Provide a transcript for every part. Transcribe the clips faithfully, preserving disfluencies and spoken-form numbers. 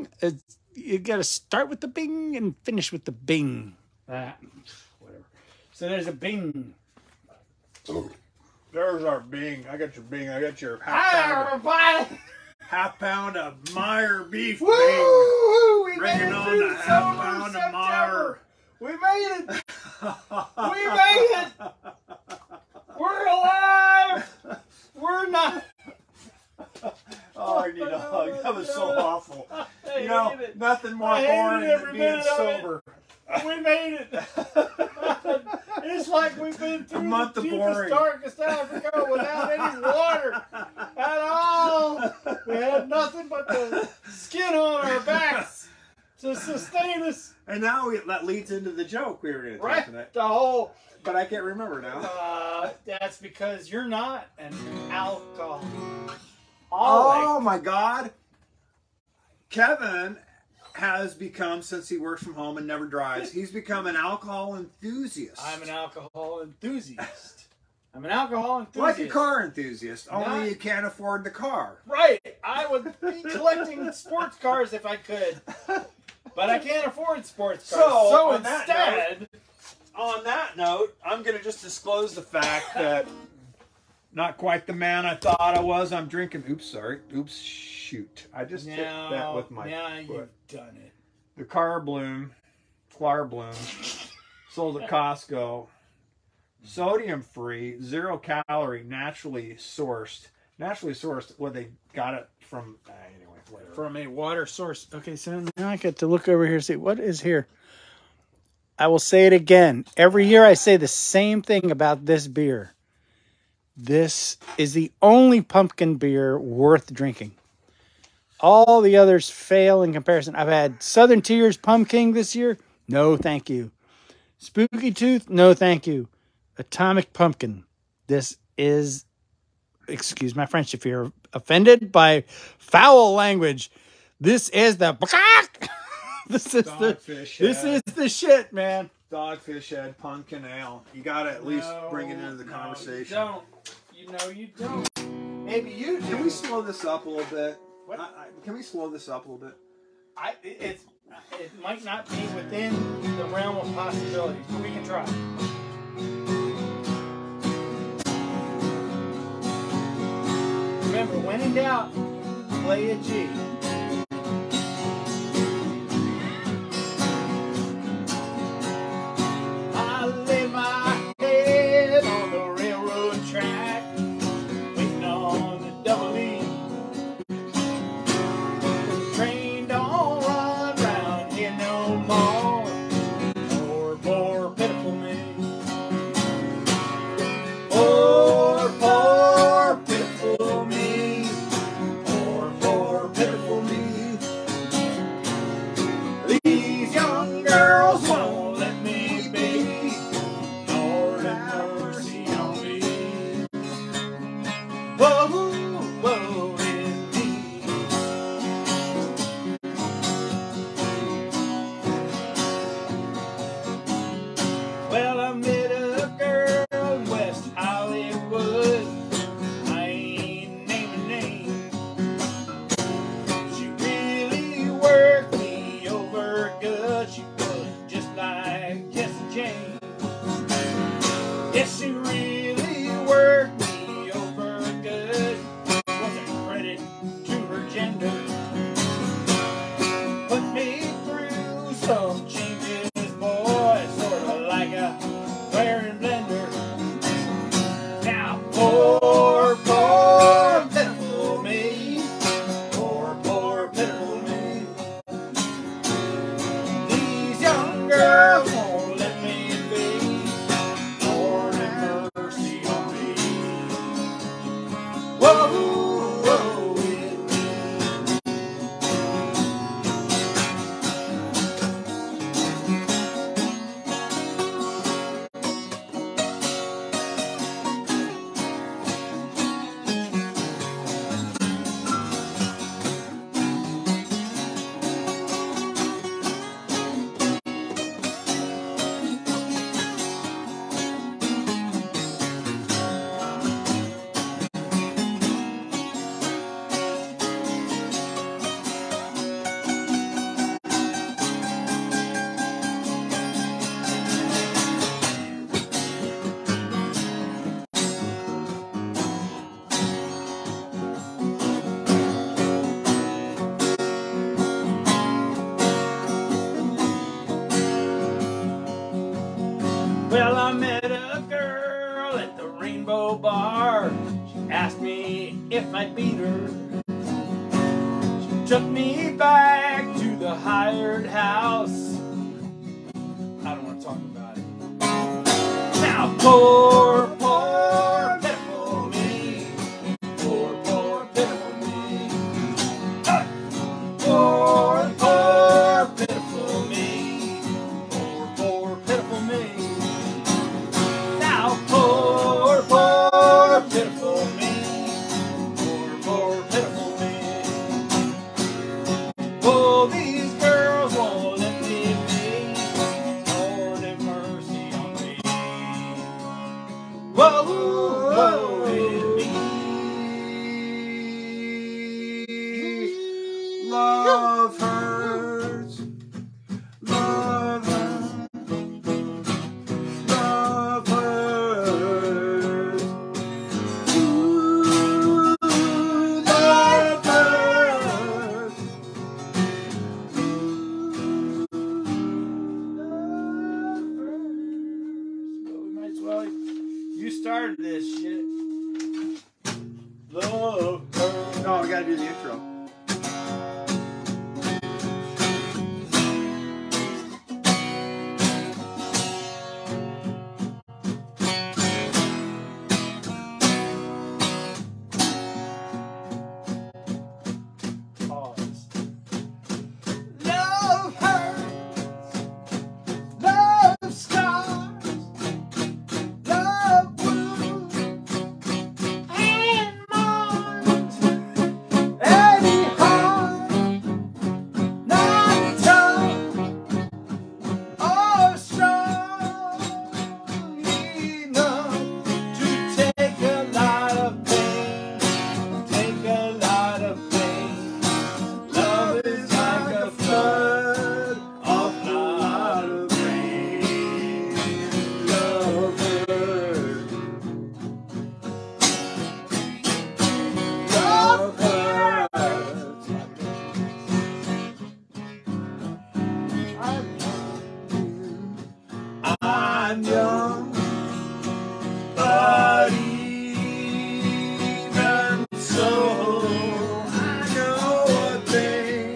bing. It's, you got to start with the bing and finish with the bing. Ah, whatever. So there's a bing. There's our Bing. I got your Bing. I got your half Hi, pound, everybody. half pound of Meyer beef Woo! Bing. We Bringing made it on through the half sober pound of September. Meyer. We made it. We made it. We're alive. We're not. Oh, I need a hug. That was so awful. I You know, hate it. nothing more I hated boring every than being minute of it. sober. We made it. It's like we've been through month the of deepest, boring. darkest Africa without any water at all. We had nothing but the skin on our backs to sustain us. And now we, that leads into the joke we were going to Right, talk tonight. the whole. But I can't remember now. Uh, that's because you're not an alcoholic. Oh my God. Kevin has become, since he works from home and never drives, he's become an alcohol enthusiast. I'm an alcohol enthusiast. I'm an alcohol enthusiast. Like a car enthusiast, only Not- you can't afford the car. Right. I would be collecting sports cars if I could. But I can't afford sports cars. So, So, on that instead, On that note, I'm going to just disclose the fact that not quite the man I thought I was. I'm drinking. Oops, sorry. Oops, shoot. I just hit now, that with my now foot. you've done it. The Car Bloom, Clar Bloom, sold at Costco. Sodium free, zero calorie, naturally sourced. Naturally sourced, well, they got it from, uh, anyway, whatever. From a water source. Okay, so now I get to look over here and see what is here. I will say it again. Every year I say the same thing about this beer. This is the only pumpkin beer worth drinking. All the others fail in comparison. I've had Southern Tears Pumpkin this year. No, thank you. Spooky Tooth. No, thank you. Atomic Pumpkin. This is, excuse my French if you're offended by foul language. This is the, this is the, Dogfish this head. is the shit, man. Dogfish head pumpkin ale. You got to at least No, bring it into the no, conversation. You don't. You know you don't. Maybe you do. Can we slow this up a little bit? What? I, I, can we slow this up a little bit? I, it's, it might not be within the realm of possibilities, but we can try. Remember, when in doubt, play a G. I lay my head on the railroad track, waiting on the double E. The train don't run round here no more. Poor, poor, pitiful me. Poor, poor, pitiful me. Poor, poor, pitiful Well, I met a girl at the Rainbow Bar. She asked me if I'd beat her. She took me back to the hired house. I don't want to talk about it. Now, poor, poor, pitiful me. Poor, poor, pitiful me. Ah! Poor, poor, pitiful me. Poor, poor, pitiful me. Now, poor, poor, pitiful me. Poor, poor, pitiful me. Oh, these girls won't let me be. Lord have mercy on me. Whoa, whoa, it me. Love hurts. Love hurts. Love hurts. Ooh, love hurts. Well, we might as well. You started this shit. Love hurts. No, we gotta do the intro. Pause. Love hurts. Love scars. Love wounds and mourns. Any heart not tough or strong enough to take a lot of pain. Take a lot of pain. Love is like a flood of lot of rain. Love hurts. Love hurts. I'm young, but even so, I know a thing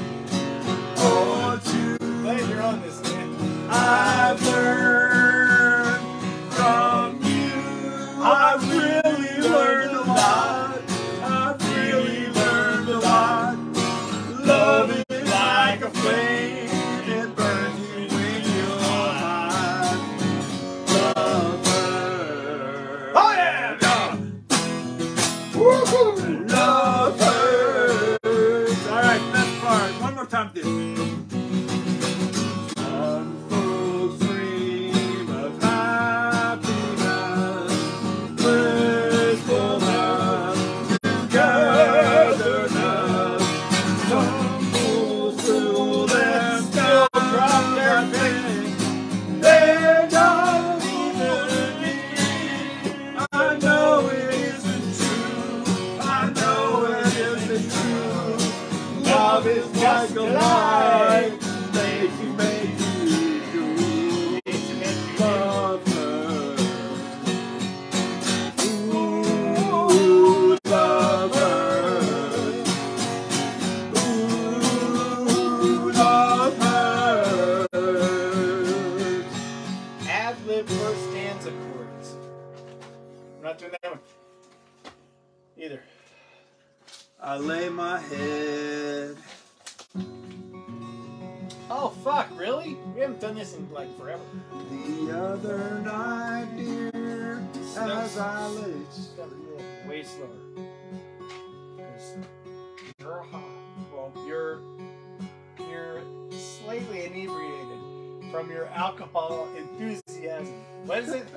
or two. Later on this man, I've learned from you. I've really learned a lot. I've really learned a lot. Love is like a flame, it burns you when you're hot. Love hurts. Oh yeah, yeah. Woo-hoo. Love hurts. All right, best part. One more time, this. Some folks dream of happiness, blissfulness, togetherness. Some fools fool and still drop their pin. They're not even me. I know it isn't true. I know it isn't true. Love is like a light, make you, make you do. Love hurts. Ooh, love hurts. Ooh, love hurts. Ad lib first stanza chords. I'm not doing that one either. I lay my head. Oh fuck, really? We haven't done this in like forever. The other night, dear, as I lay. Just gotta do it way slower. Because you're hot. Well, you're you're slightly inebriated from your alcohol enthusiasm. What is it?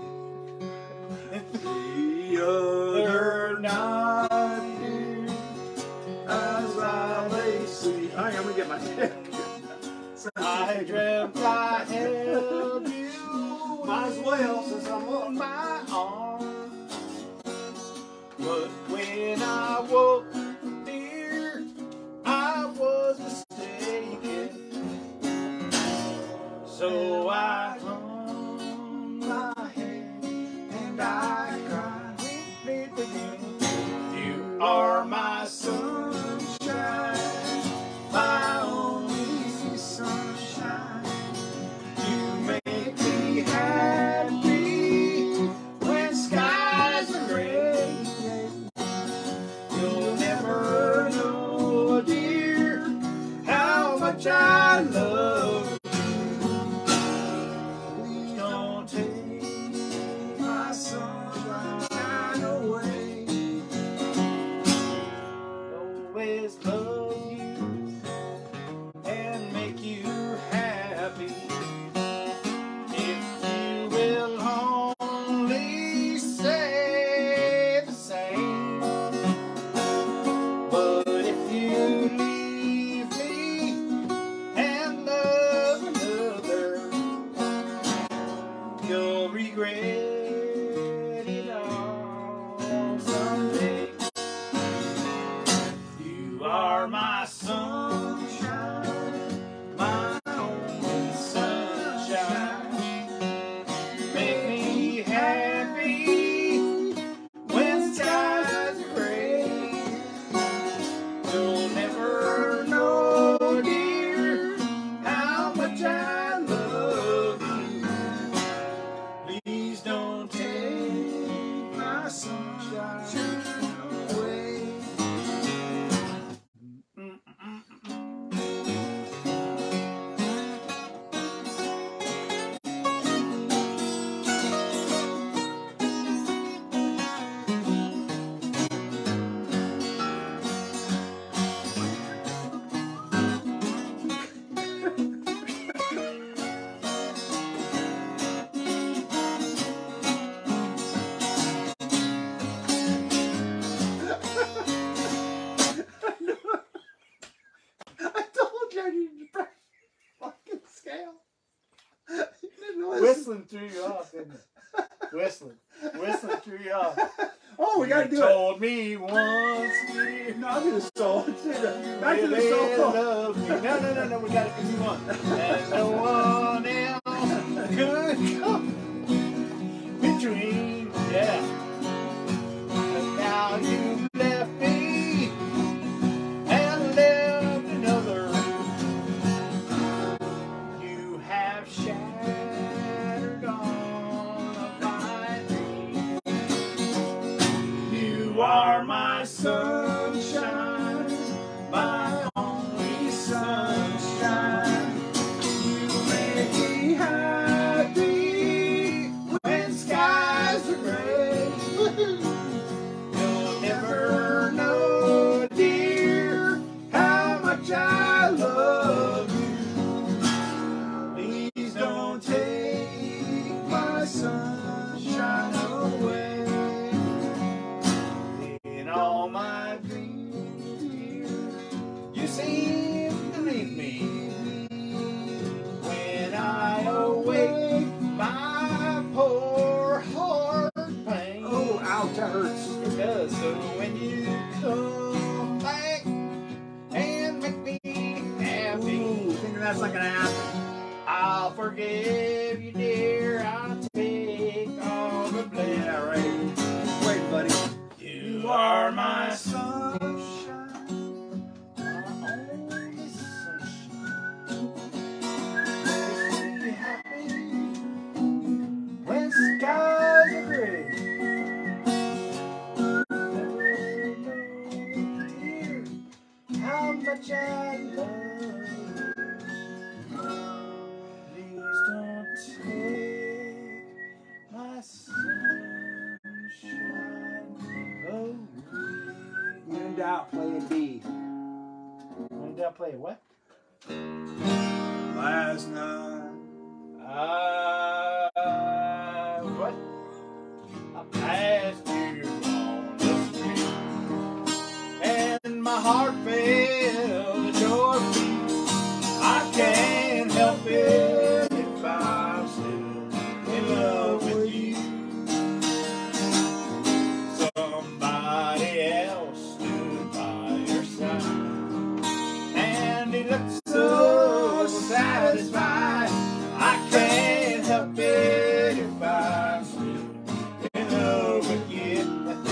The other night, dear, as I lay sleep. Hang on, I'm gonna get my pick. I dreamt I held you. Might as well, since I'm up. On my arm. But when I woke, dear, I was mistaken. So I hung sunshine, my only sunshine. Make me happy when skies are gray. You'll never know, dear, how much I love you. Please don't take my sunshine away. I told you I needed to press fucking scale. You didn't listen. Whistling threw you off, didn't it? Whistling. Whistling threw you off. Oh, we gotta You do it. told me once, dear. No, I'll do the soul. Back to the really soul. love me. No, no, no, no. We gotta continue on. And no one else could come between. Yeah. But now you left me and left another. You have shattered all of my dreams. You are my sunshine, my only sunshine. You make me happy when skies are gray. You'll never know, dear, how much I love you. Please don't take my sunshine away. In all my dreams, dear, you seem to leave me. When I awake, my poor heart pains. Oh, ouch, that hurts. It does. So when you come back and make me happy, Ooh, thinking that's not gonna happen. I'll forgive you, dear. I'll take all the blame. Yeah, right. Wait, buddy. You are my sunshine, my only sunshine. make me happy when skies are gray. Never know, dear, how much I love you. Please don't take my sunshine away. When in doubt, play a D. When did I play what? Last night. Uh, what? I passed you on the street, and my heart fell at your feet. I can't help it if I'm still in love with you. Somebody else stood by your side, and he looked so satisfied. I can't help it if I'm still in love with you.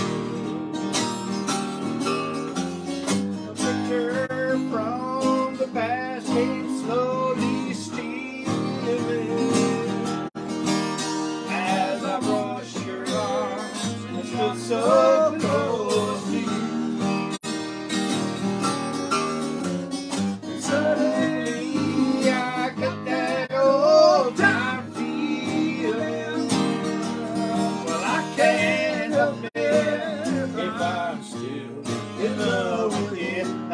A picture from the past came slowly stealing as I brushed your arms and stood so close to you. Suddenly I got that old time feeling. Well, I can't help it if I'm still in love with you.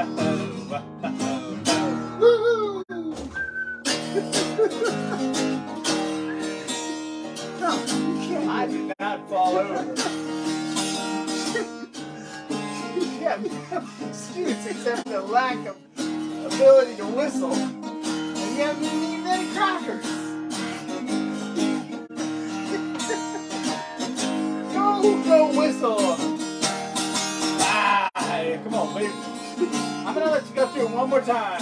No, you can't. I did not fall over. You have no excuse except the lack of ability to whistle. And you haven't eaten any crackers. Go, go whistle. Ah, come on, baby. I'm gonna let you go Let's do it one more time.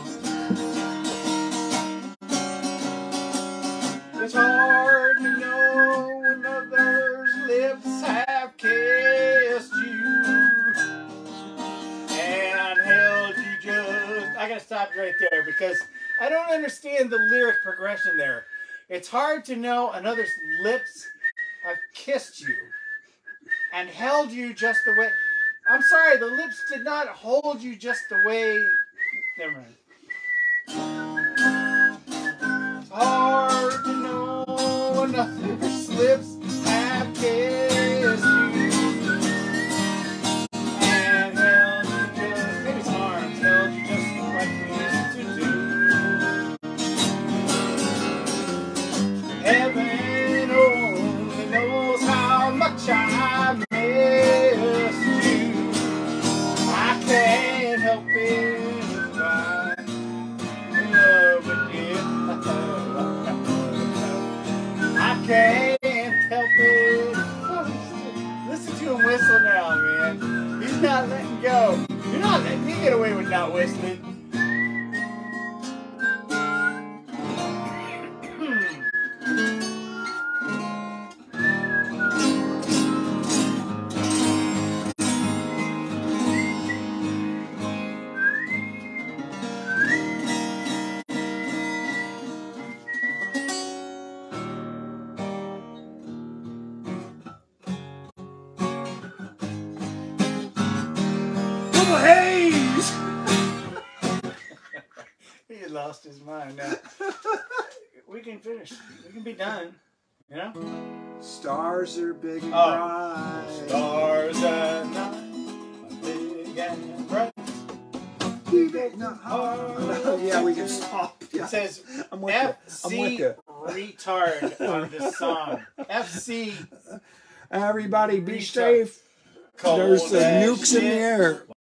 It's hard to know when others' lips have kissed you and held you just. I gotta stop right there because I don't understand the lyric progression there. It's hard to know another's lips have kissed you and held you just the way. I'm sorry, the lips did not hold you just the way. Never mind. It's hard to know another's lips have kissed you and held you just. Maybe it's arms held you just like we used to do. Heaven only knows how much I miss you. I can't help it if I love with you. I can't help it. Listen to him whistle now, man. He's not letting go. You're not letting me get away with not whistling. Hayes! He had lost his mind now. We can finish. We can be done. You know? Stars are big and Oh. bright. Stars at night are big and bright. Oh, yeah, we can stop. Yeah. It says I'm with F you. I'm with C you. retard on this song. F C Everybody be Retard. safe. cold There's uh, as nukes in the shit. air.